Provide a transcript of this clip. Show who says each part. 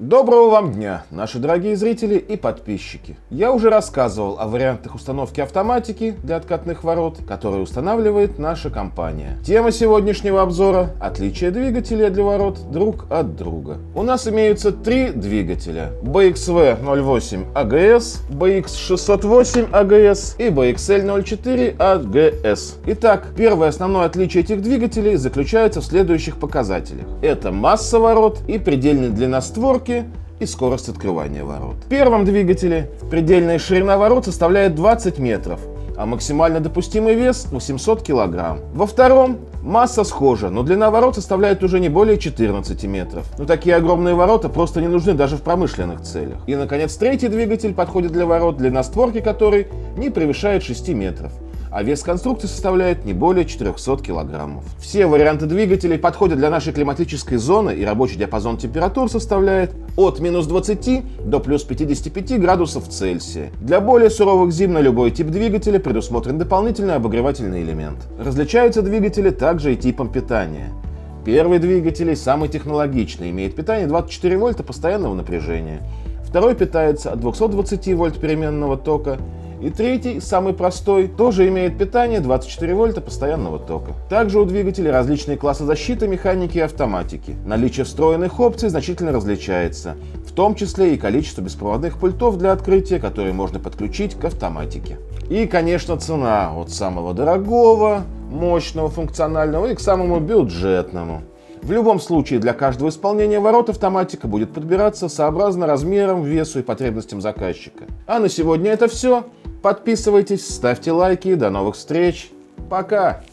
Speaker 1: Доброго вам дня, наши дорогие зрители и подписчики. Я уже рассказывал о вариантах установки автоматики для откатных ворот, которые устанавливает наша компания. Тема сегодняшнего обзора – отличие двигателей для ворот друг от друга. У нас имеются три двигателя – BXV08 AGS, BX608 AGS и BXL04 AGS. Итак, первое основное отличие этих двигателей заключается в следующих показателях. Это масса ворот и предельная длина створки и скорость открывания ворот. В первом двигателе предельная ширина ворот составляет 20 метров, а максимально допустимый вес 800 кг. Во втором масса схожа, но длина ворот составляет уже не более 14 метров. Но такие огромные ворота просто не нужны даже в промышленных целях. И, наконец, третий двигатель подходит для ворот, длина створки которой не превышает 6 метров. А вес конструкции составляет не более 400 килограммов. Все варианты двигателей подходят для нашей климатической зоны, и рабочий диапазон температур составляет от минус 20 до плюс 55 градусов Цельсия. Для более суровых зим на любой тип двигателя предусмотрен дополнительный обогревательный элемент. Различаются двигатели также и типом питания. Первый двигатель, самый технологичный, имеет питание 24 вольта постоянного напряжения. Второй питается от 220 вольт переменного тока. И третий, самый простой, тоже имеет питание 24 вольта постоянного тока. Также у двигателей различные классы защиты, механики и автоматики. Наличие встроенных опций значительно различается, в том числе и количество беспроводных пультов для открытия, которые можно подключить к автоматике. И, конечно, цена от самого дорогого, мощного, функционального и к самому бюджетному. В любом случае, для каждого исполнения ворот автоматика будет подбираться сообразно размерам, весу и потребностям заказчика. А на сегодня это все. Подписывайтесь, ставьте лайки. До новых встреч. Пока!